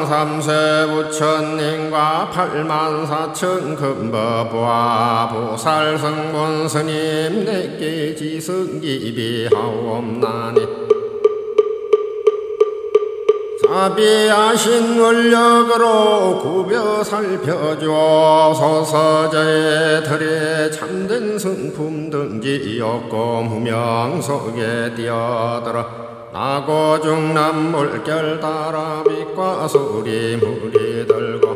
삼세 부처님과 84,000 금법과 보살 성본 스님 내게 지승기비하옵나니 자비하신 원력으로 구벼 살펴주옵소서. 저의 털에 참된 성품 등지였고 무명 속에 뛰어들어 나고 중남 물결 따라 빛과 소리 물이 들고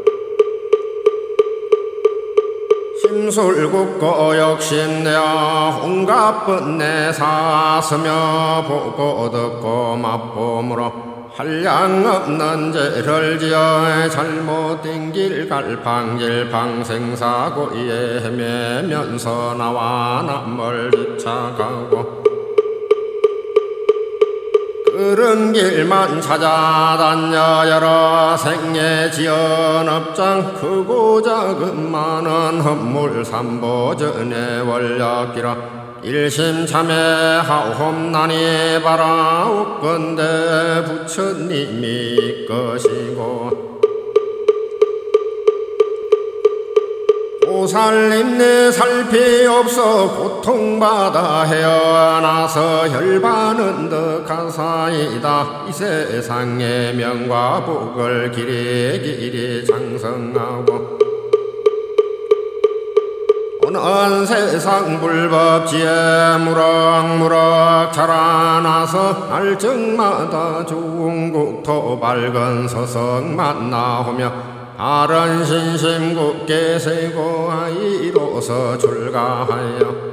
심술궂고 욕심내어 온갖 번뇌 사스며 보고 듣고 맛보므로 한량없는 죄를 지어 잘못된 길 갈팡질 방생사고에 헤매면서 나와 남을 쫓아가고 그런 길만 찾아다녀 여러 생애 지은 업장 크고 작은 많은 헛물 삼보전에 원력기라 일심참회하옵나니 바라옵건대 부처님이 것이고 보살님네 살피옵소. 고통받아 헤어나서 혈반은 더 가사이다. 이 세상의 명과 복을 길이 장성하고 오는 세상 불법지에 무럭무럭 자라나서 알적마다 좋은 국토 밝은 서성 만나오며 바른 신심 굳게 세고 아이로서 출가하여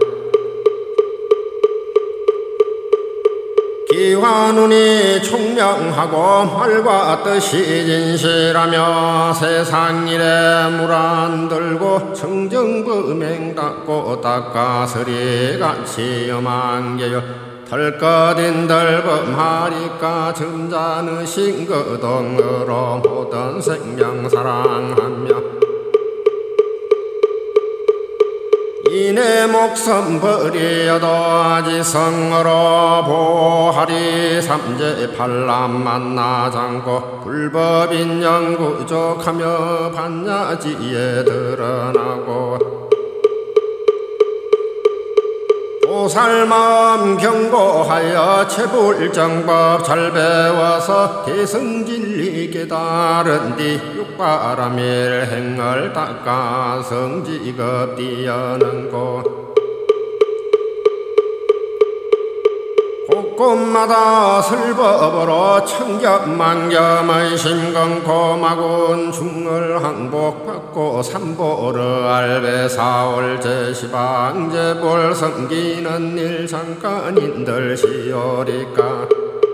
기화눈이 총명하고 말과 뜻이 진실하며 세상 일에 물 안 들고 청정범행 닦고 닦아서리같이 염한게요 털것인 덜범하리까 점잖으신 거동으로 모든 생명 사랑하며 이내 목숨 버리어도 아지성으로 보하리 삼재 팔람 만나지 않고 불법인 영구족하며 반야지에 드러나고 보살마음 경고하여 체불정법 잘 배워서 개성진리 깨달은 뒤 육바라밀 행을 닦아 성지급 뛰어는 곳 곳곳마다 설법으로 천겹만겹의 심건코 마군 중을 항복받고 삼보르 알배사올 제시방제볼 섬기는 일 잠깐인들 시오리까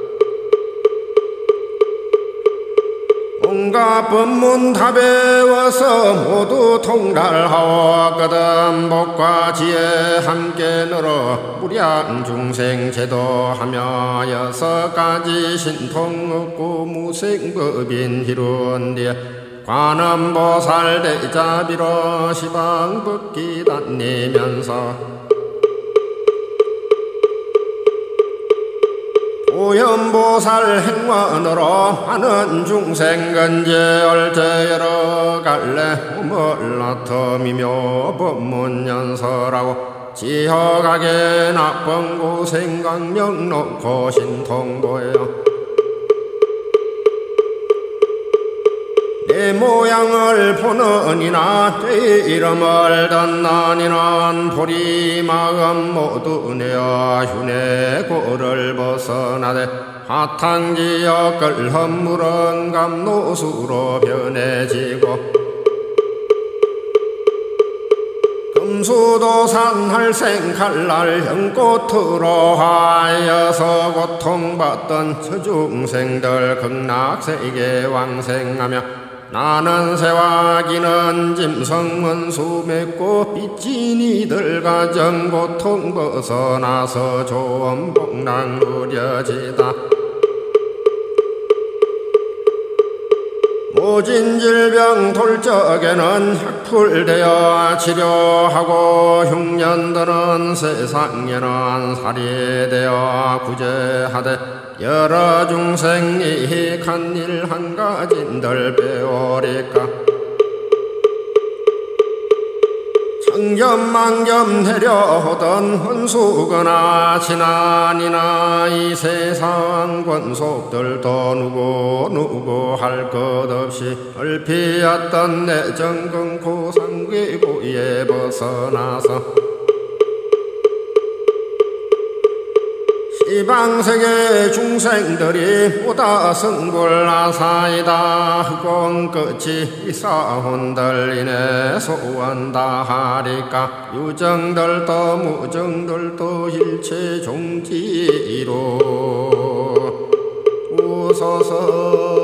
온갖 법문 다 배워서 모두 통달하오거든 복과 지혜 함께 늘어 무량 중생 제도하며 6가지 신통 얻고 무생법인 이룬 뒤에 관음보살 대자비로 시방법기 다니면서 오염보살 행원으로 많은 중생 근제 얼제 여러 갈래 몸을 나텀이며 법문 연설하고 지허가게 나쁜 고생 강령 놓고 신통보여 내 모양을 보는 이나 내 이름을 듣는 이는 보리 마음 모두 내어 휴내고를 벗어나되 화탕지역 끌헌물은 감노수로 변해지고 금수도산 할생칼날 연꽃으로 하여서 고통받던 저중생들 극락세계 왕생하며 나는 새와 기는 짐승문수 맺고 빚진이들 가정 고통 벗어나서 좋은 복락 누려지다 오진 질병 돌적에는 약풀되어 치료하고 흉년들은 세상에는 살이되어 구제하되 여러 중생이 간일 한 가진들 배우리까 청겸만겸 내려오던 헌수거나 지난이나 이 세상 권속들도 누구 할 것 없이 얼피었던 내 정근 고상귀고에 벗어나서 이방세계 중생들이 보다 승불나사이다 흑공 끝이 이사혼들 인해 소원다 하리까 유정들도 무정들도 일체 종지로 웃어서